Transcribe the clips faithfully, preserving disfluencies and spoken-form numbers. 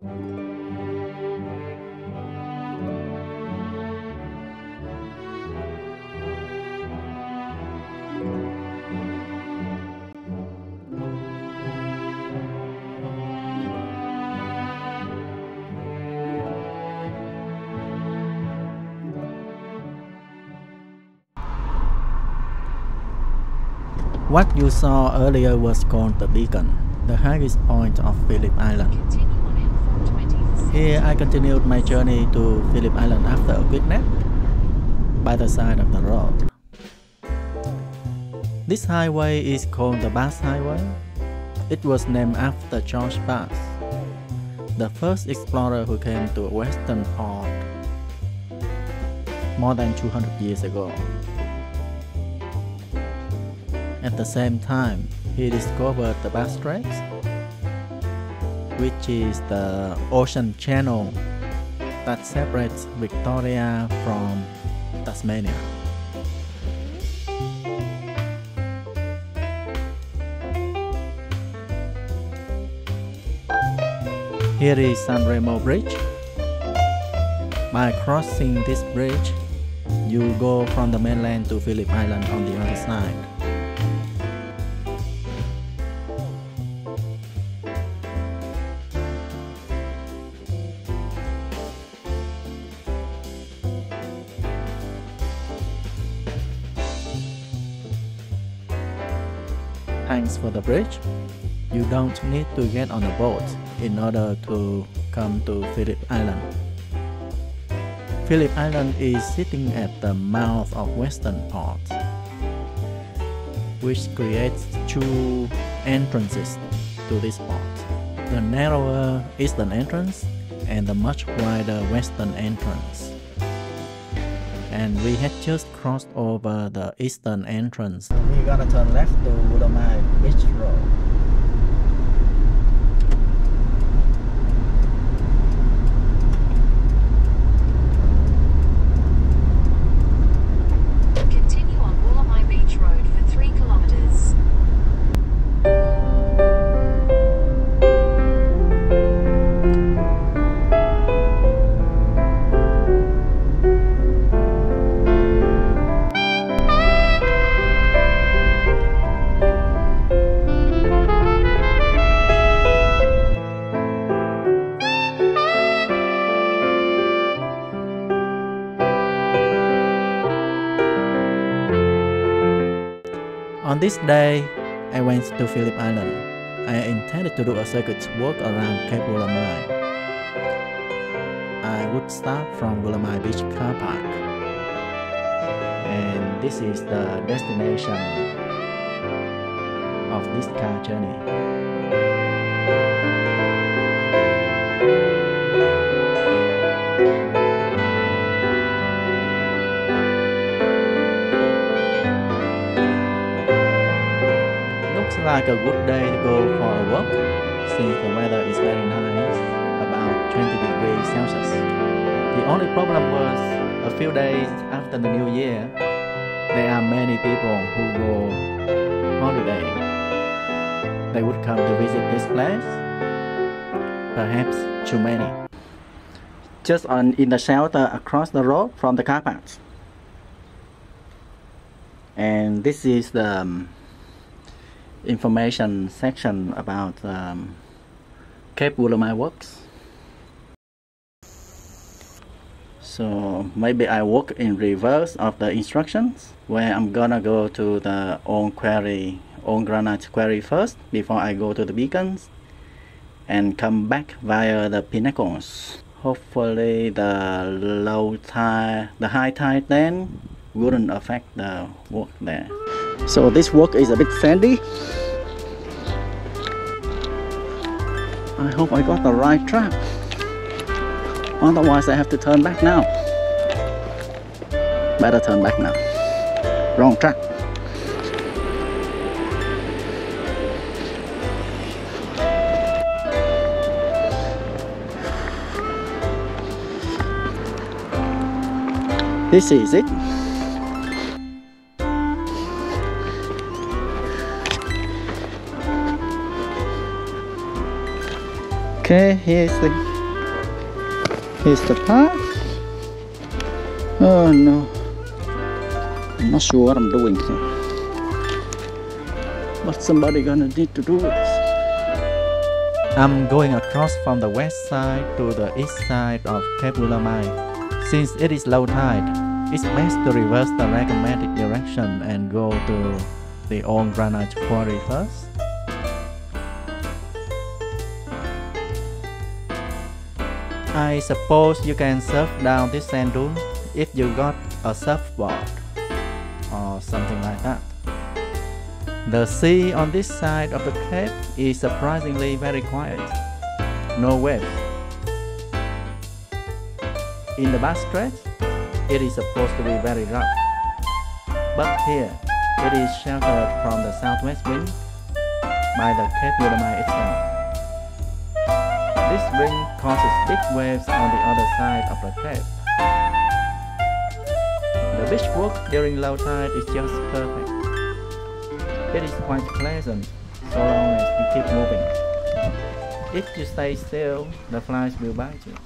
What you saw earlier was called the beacon, the highest point of Phillip Island. Here I continued my journey to Phillip Island after a quick nap by the side of the road. This highway is called the Bass Highway. It was named after George Bass, the first explorer who came to a western port more than two hundred years ago. At the same time, he discovered the Bass Straits, which is the ocean channel that separates Victoria from Tasmania. Here is San Remo Bridge. By crossing this bridge, you go from the mainland to Phillip Island on the other side. Thanks for the bridge. You don't need to get on a boat in order to come to Phillip Island. Phillip Island is sitting at the mouth of Western Port, which creates two entrances to this port: the narrower eastern entrance and the much wider western entrance. And we had just crossed over the eastern entrance. We're gonna turn left to Woolamai Beach Road. Continue on Woolamai Beach Road for three kilometers. On this day, I went to Phillip Island. I intended to do a circuit walk around Cape Woolamai. I would start from Woolamai Beach car park. And this is the destination of this car journey. Like a good day to go for a walk, since the weather is very nice, about twenty degrees Celsius. The only problem was a few days after the new year, there are many people who go holiday. They would come to visit this place, perhaps too many. Just on in the shelter across the road from the car parks. And this is the um, information section about um, Cape Woolamai Works. So maybe I walk in reverse of the instructions, where I'm gonna go to the own quarry, own granite quarry first before I go to the beacons, and come back via the pinnacles. Hopefully the low tide, the high tide then wouldn't affect the walk there. So this walk is a bit sandy. I hope I got the right track. Otherwise I have to turn back now. Better turn back now. Wrong track. This is it. Okay, here's the Here's the path. Oh no, I'm not sure what I'm doing here, but somebody gonna need to do this. I'm going across from the west side to the east side of Cape Woolamai. Since it is low tide, it's best to reverse the recommended direction and go to the old granite quarry first. I suppose you can surf down this sand dune if you got a surfboard or something like that. The sea on this side of the cape is surprisingly very quiet. No waves. In the back stretch, it is supposed to be very rough. But here, it is sheltered from the southwest wind by the Cape Woolamai itself. This wind causes big waves on the other side of the cape. The beach walk during low tide is just perfect. It is quite pleasant so long as you keep moving. If you stay still, the flies will bite you.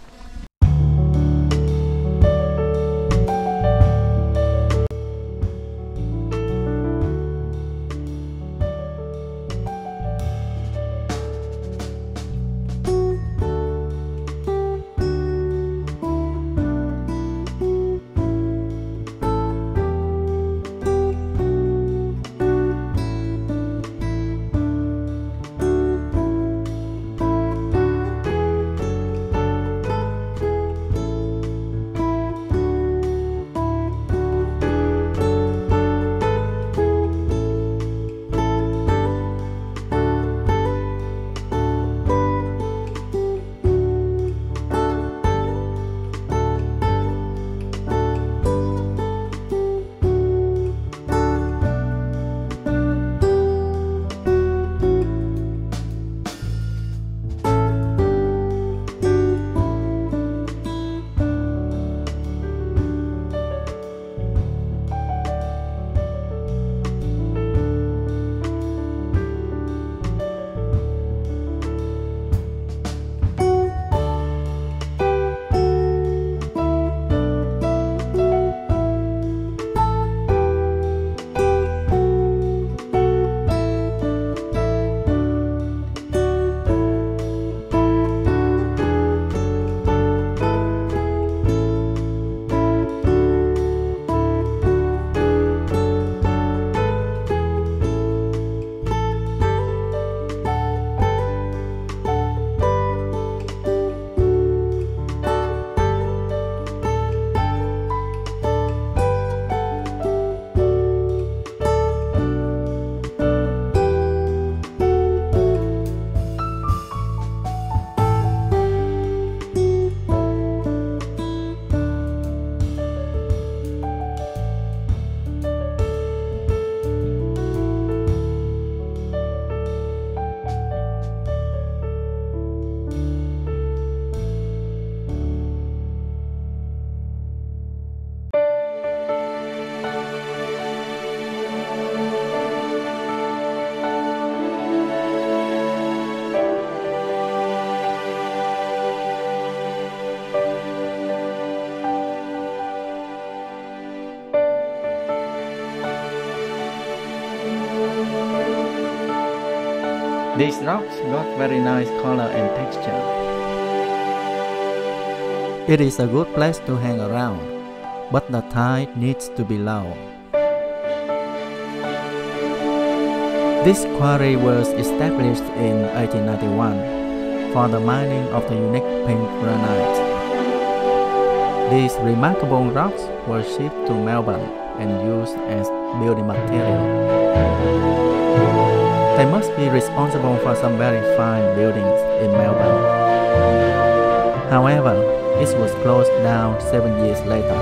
These rocks got very nice color and texture. It is a good place to hang around, but the tide needs to be low. This quarry was established in eighteen ninety-one for the mining of the unique pink granite. These remarkable rocks were shipped to Melbourne and used as building material. They must be responsible for some very fine buildings in Melbourne. However, it was closed down seven years later.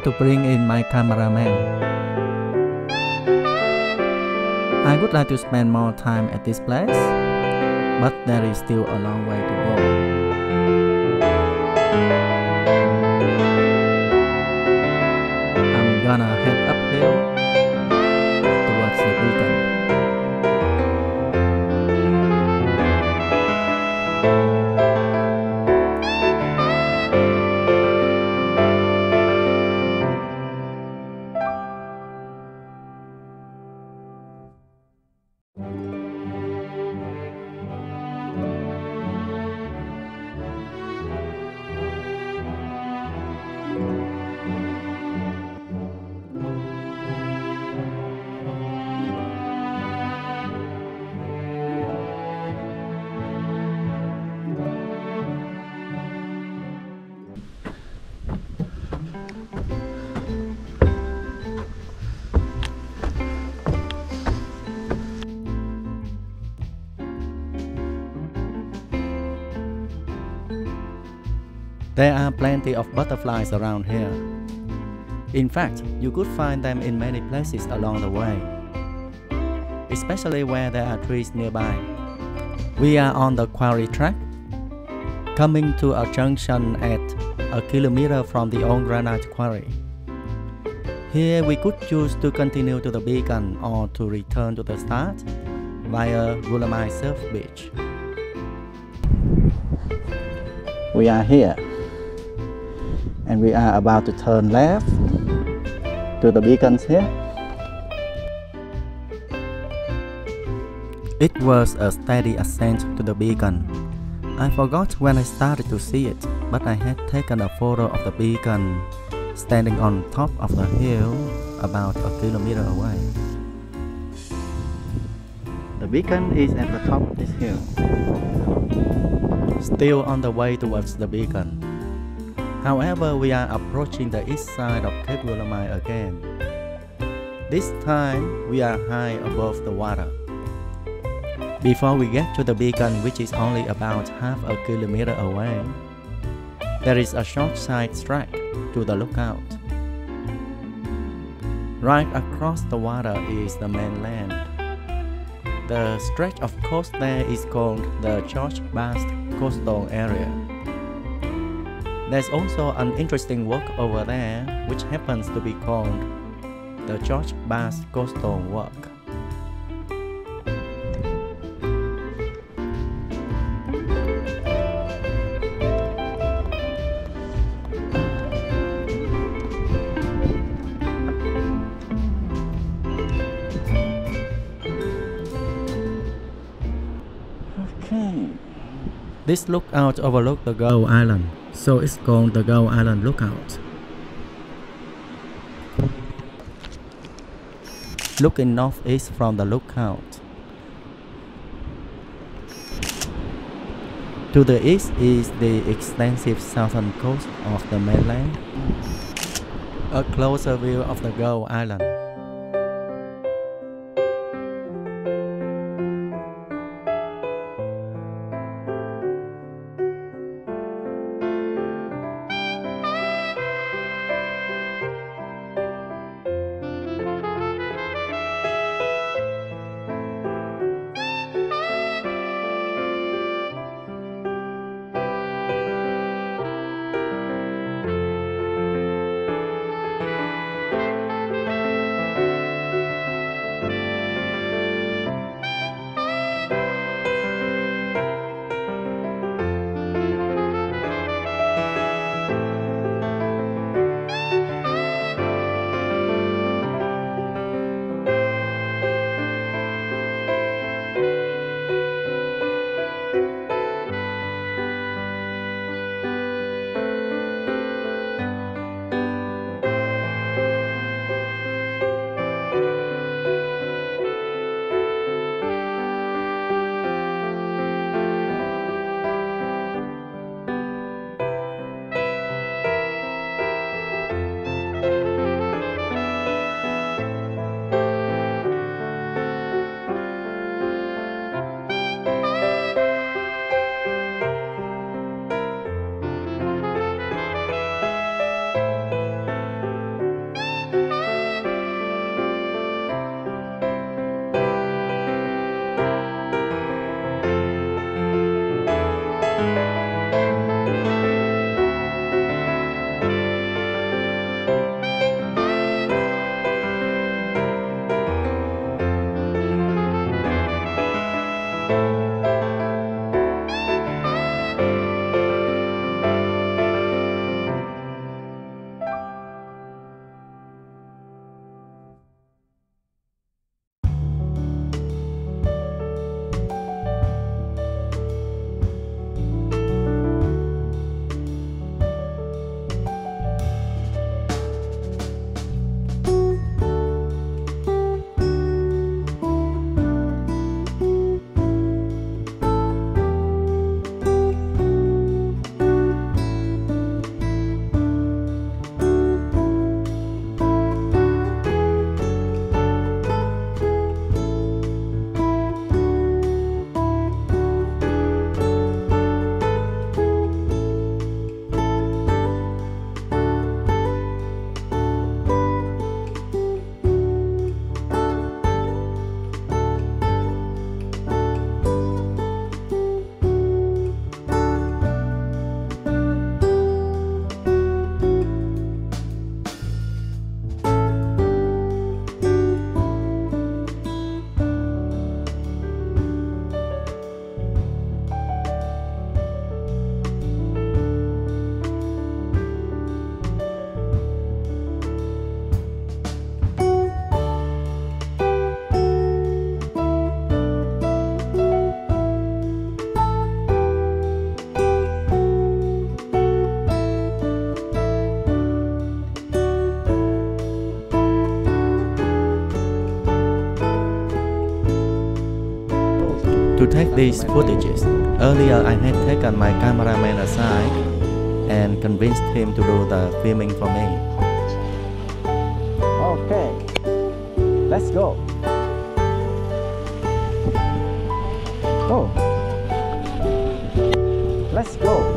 to bring in my cameraman. I would like to spend more time at this place, but there is still a long way to go. I'm gonna head uphill towards the beacon. There are plenty of butterflies around here. In fact, you could find them in many places along the way, especially where there are trees nearby. We are on the quarry track, coming to a junction at a kilometer from the old granite quarry. Here we could choose to continue to the beacon or to return to the start via Woolamai Surf Beach. We are here, and we are about to turn left to the beacons here. It was a steady ascent to the beacon. I forgot when I started to see it, but I had taken a photo of the beacon standing on top of the hill about a kilometer away. The beacon is at the top of this hill. Still on the way towards the beacon. However, we are approaching the east side of Cape Woolamai again. This time, we are high above the water. Before we get to the beacon, which is only about half a kilometer away, there is a short side track to the lookout. Right across the water is the mainland. The stretch of coast there is called the George Bass Coastal Area. There's also an interesting walk over there, which happens to be called the George Bass Coastal Walk. Okay. This lookout overlooks the Gull Island, so it's called the Gull Island Lookout. Looking northeast from the lookout, to the east is the extensive southern coast of the mainland. A closer view of the Gull Island. to take these footages. Earlier I had taken my cameraman aside and convinced him to do the filming for me. Okay, let's go. Oh, let's go.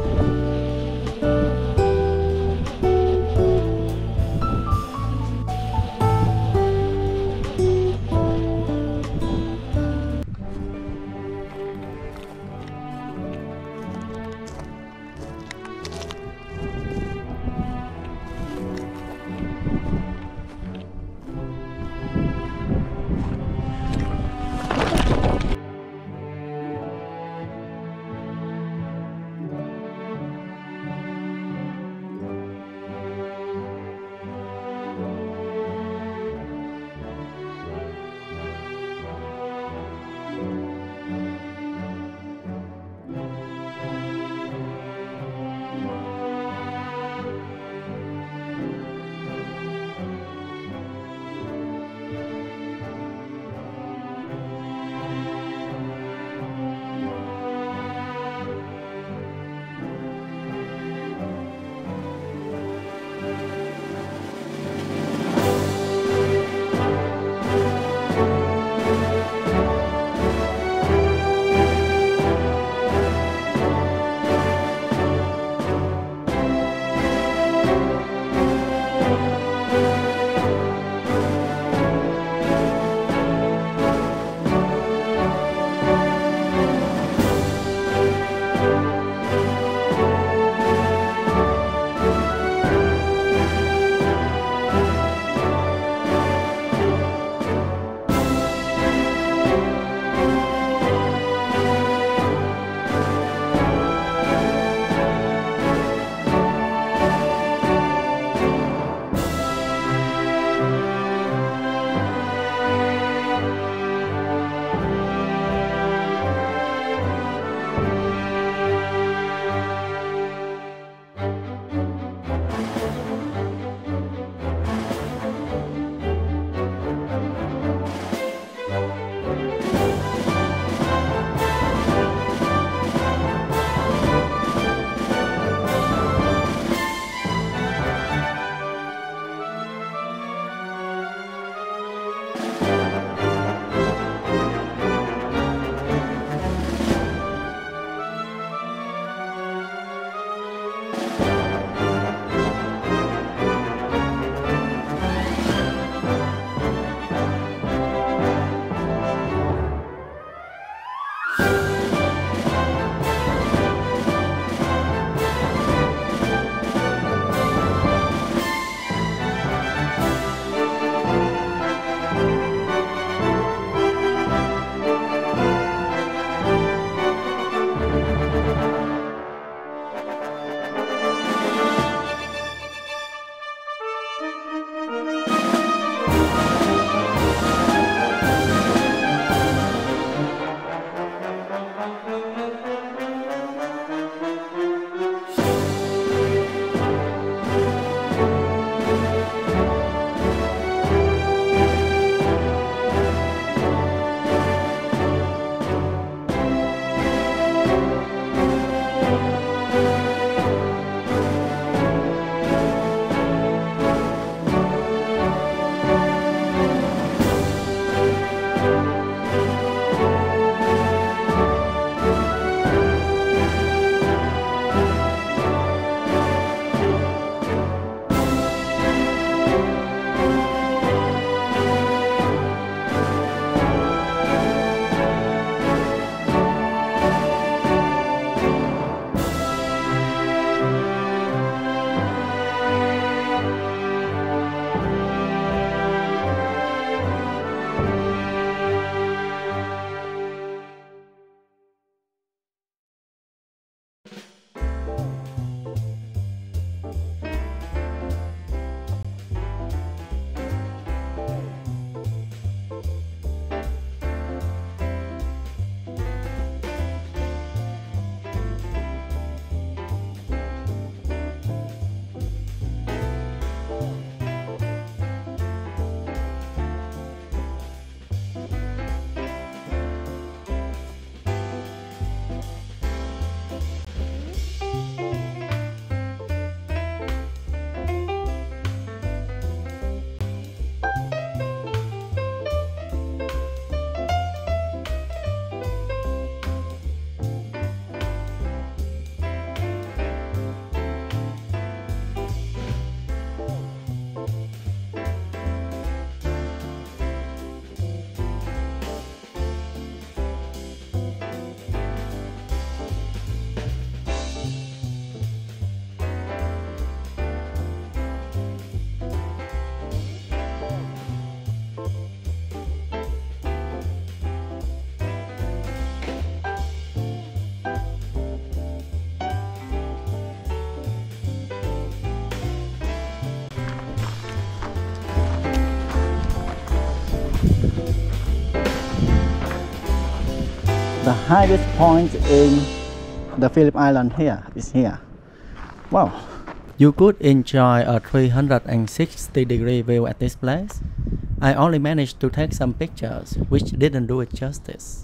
The highest point in the Phillip Island here is here. Wow. You could enjoy a three hundred sixty degree view at this place. I only managed to take some pictures, which didn't do it justice.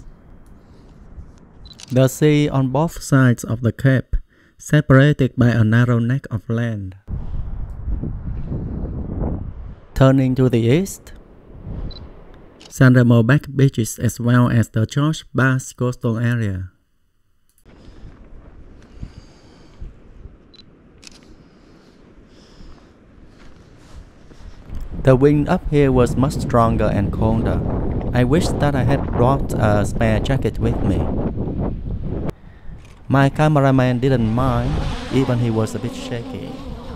The sea on both sides of the cape, separated by a narrow neck of land. Turning to the east, San Remo back beaches as well as the George Bass coastal area. The wind up here was much stronger and colder. I wish that I had brought a spare jacket with me. My cameraman didn't mind, even he was a bit shaky.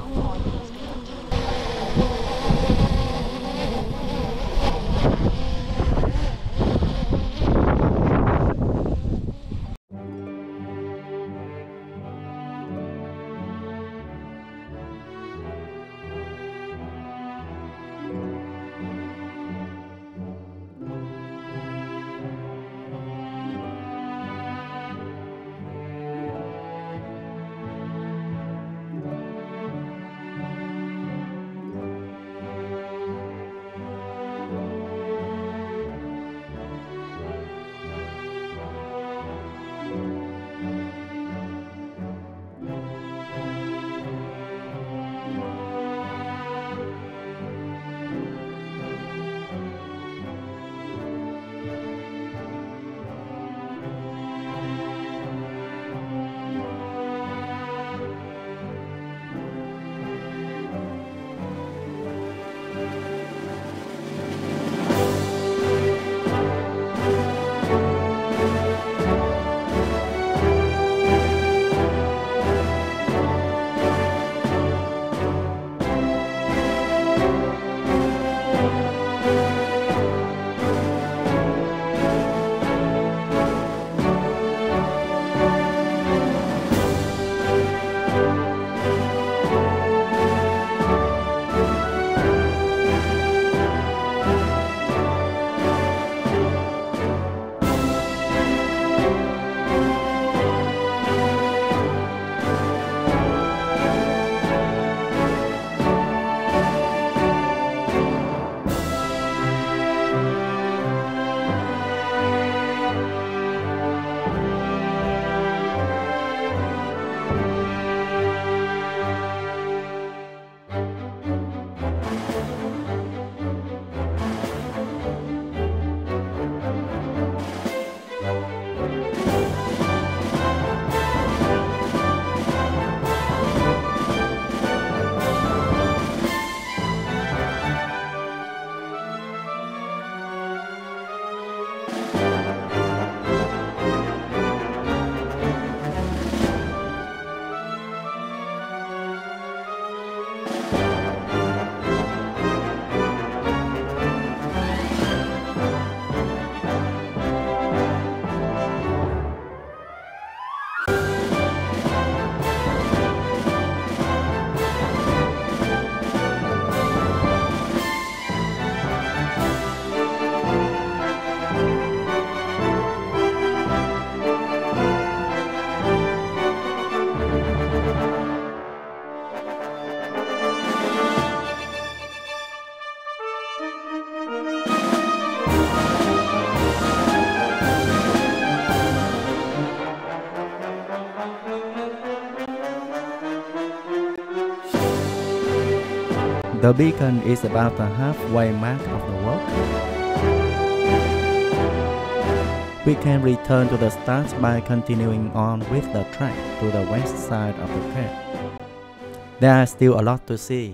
The beacon is about the halfway mark of the walk. We can return to the start by continuing on with the track to the west side of the cape. There is still a lot to see.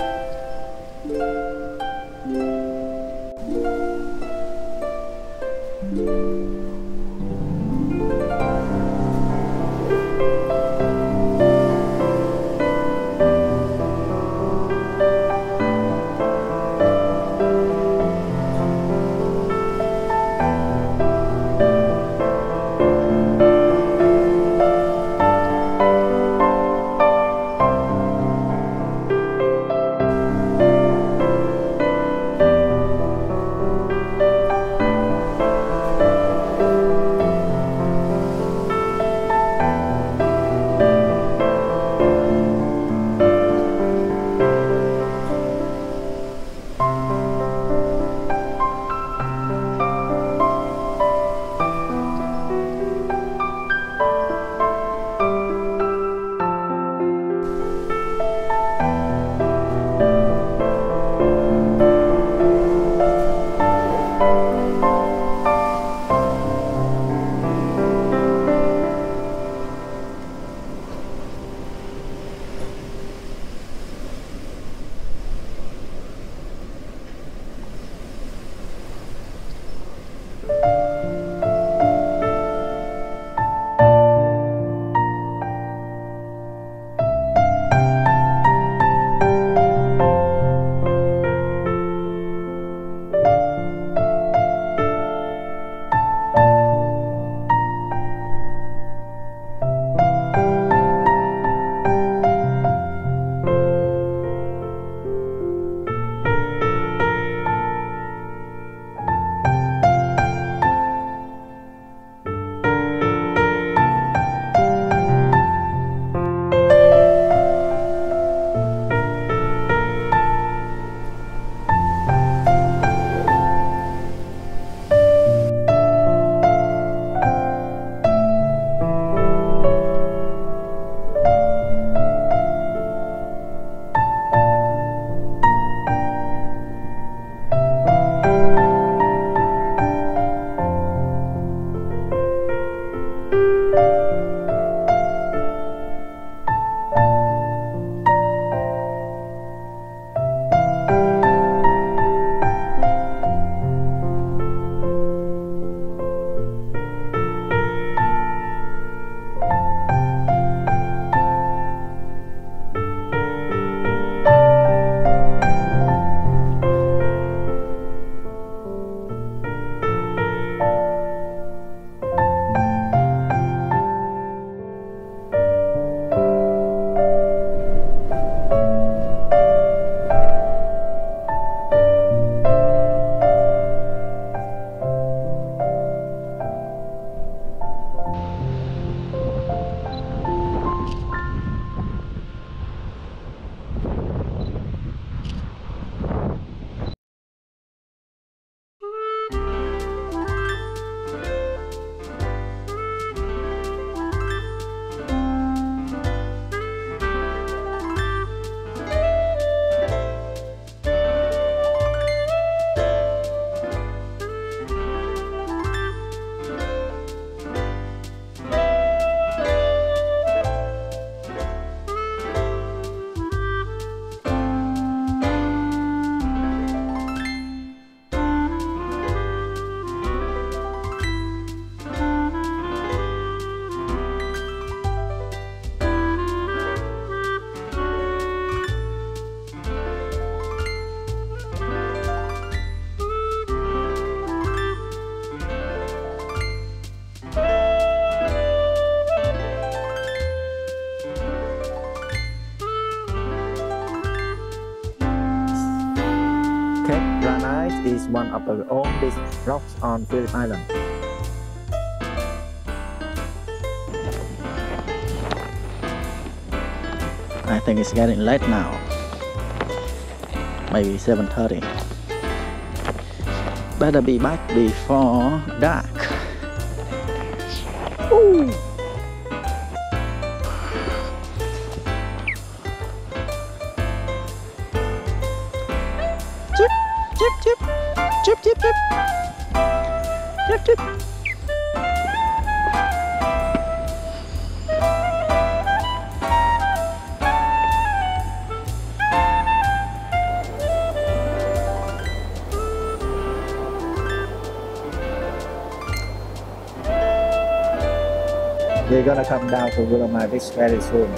is one of the oldest rocks on Phillip Island. I think it's getting late now. Maybe seven thirty. Better be back before dark. Ooh. Chip, chip, chip, chip, chip, chip, chip, chip. We're gonna come down to Woolamai Beach very soon.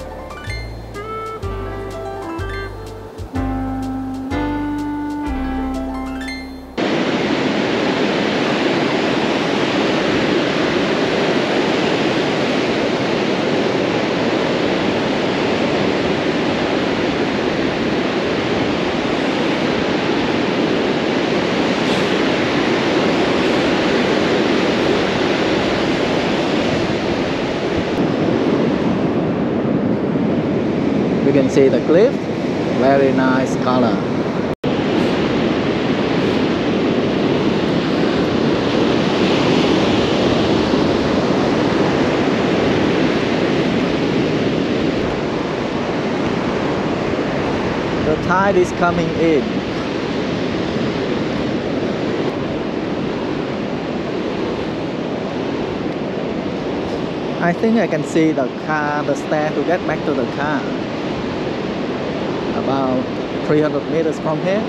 You can see the cliff, very nice color. The tide is coming in. I think I can see the car, the stair to get back to the car. About three hundred meters from here.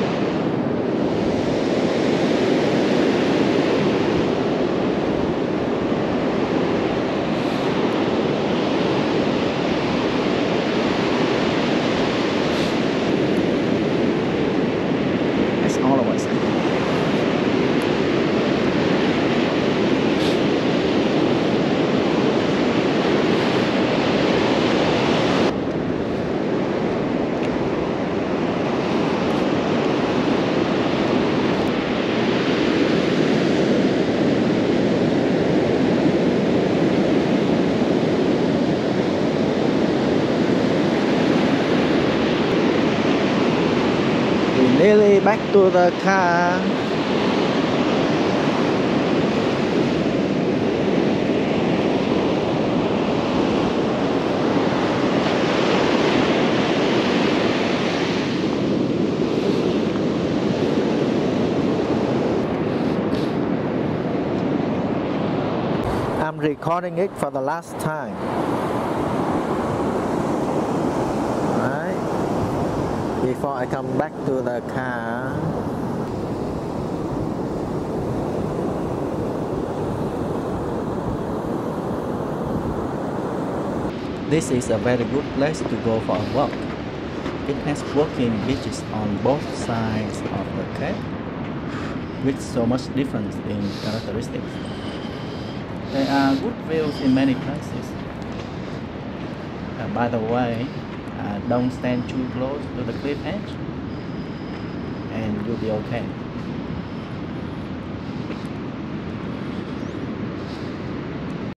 That's all of us. Nearly back to the car. I'm recording it for the last time. Before I come back to the car. This is a very good place to go for a walk. It has walking beaches on both sides of the cape, with so much difference in characteristics. There are good views in many places. Uh, by the way, Uh, don't stand too close to the cliff edge and you'll be okay.